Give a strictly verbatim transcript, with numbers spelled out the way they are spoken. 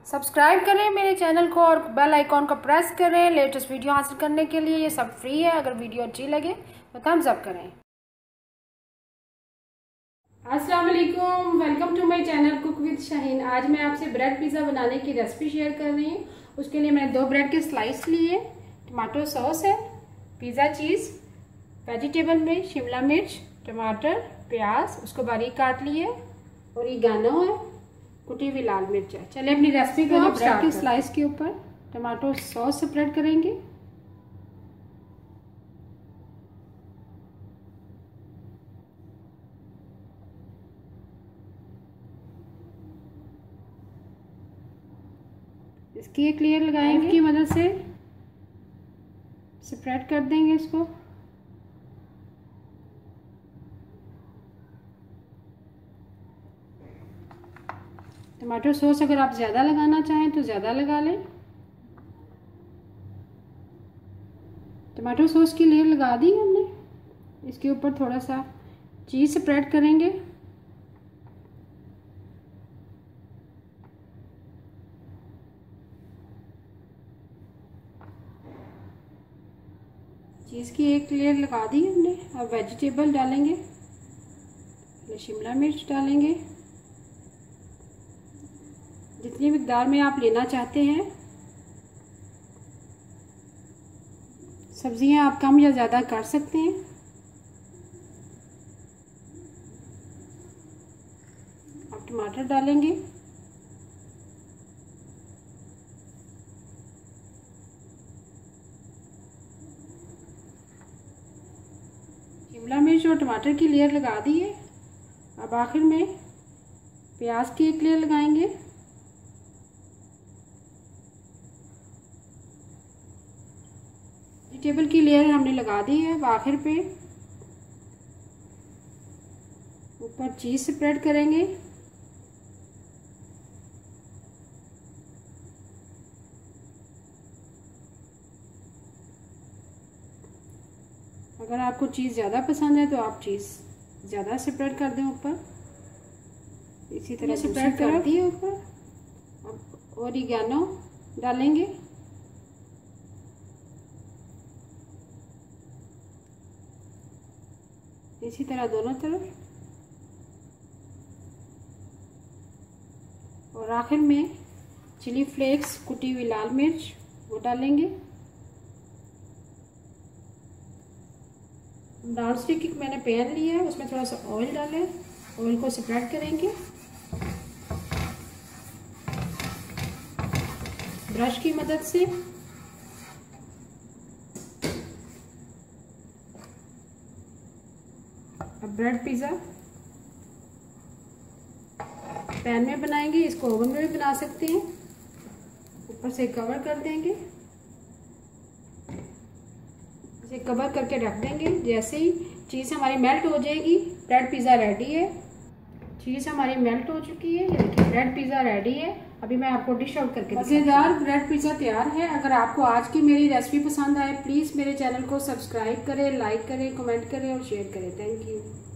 Subscribe करें मेरे channel को और बेल आइकॉन को प्रेस करें लेटेस्ट वीडियो हासिल करने के लिए। ये सब फ्री है। अगर वीडियो अच्छी लगे तो थम्स अप करें। अस्सलाम वालेकुम, welcome to my channel cook with Shaheen. आज मैं आपसे ब्रेड पिज़्ज़ा बनाने की रेसिपी शेयर कर रही हूँ। उसके लिए मैंने दो ब्रेड के स्लाइस लिए, टमाटो सॉस है, पिज़्ज़ा चीज़, वेजिटेबल में शिमला मिर्च, टमाटर, प्याज उसको बारीक काट लिए, और ये गानो है, कुटी हुई लाल मिर्च है। चलिए अपनी रेसिपी को हम ब्रेड के स्लाइस के ऊपर टमाटो सॉस स्प्रेड करेंगे। इसकी एक लेयर लगाएंगे की मदद से स्प्रेड कर देंगे इसको। टमाटो सॉस अगर आप ज़्यादा लगाना चाहें तो ज़्यादा लगा लें। टमाटो सॉस की लेयर लगा दी हमने। इसके ऊपर थोड़ा सा चीज़ स्प्रेड करेंगे। चीज़ की एक लेयर लगा दी हमने। अब वेजिटेबल डालेंगे। शिमला मिर्च डालेंगे जितनी मिकदार में आप लेना चाहते हैं। सब्जियां आप कम या ज़्यादा कर सकते हैं। अब टमाटर डालेंगे। शिमला मिर्च और टमाटर की लेयर लगा दी है। अब आखिर में प्याज की एक लेयर लगाएंगे। वेजिटेबल की लेयर हमने लगा दी है। अब आखिर पे ऊपर चीज़ स्प्रेड करेंगे। अगर आपको चीज़ ज़्यादा पसंद है तो आप चीज़ ज़्यादा स्प्रेड कर दें ऊपर। इसी तरह स्प्रेड कर दिए ऊपर। अब ओरिगैनो डालेंगे। इसी तरह दोनों तरफ। और आखिर में चिली फ्लेक्स, कुटी हुई लाल मिर्च वो डालेंगे। नॉन स्टिक मैंने पैन लिया है, उसमें थोड़ा सा ऑयल डालें। ऑयल को स्प्रेड करेंगे ब्रश की मदद से। अब ब्रेड पिज़्ज़ा पैन में बनाएंगे। इसको ओवन में भी बना सकते हैं। ऊपर से कवर कर देंगे। इसे कवर करके रख देंगे। जैसे ही चीज़ हमारी मेल्ट हो जाएगी, ब्रेड पिज़्ज़ा रेडी है। चीज़ हमारी मेल्ट हो चुकी है। देखिए ब्रेड पिज़्ज़ा रेडी है। अभी मैं आपको डिश आउट करके मज़ेदार ब्रेड पिज़्ज़ा तैयार है। अगर आपको आज की मेरी रेसिपी पसंद आए प्लीज़ मेरे चैनल को सब्सक्राइब करें, लाइक करें, कमेंट करें और शेयर करें। Thank you.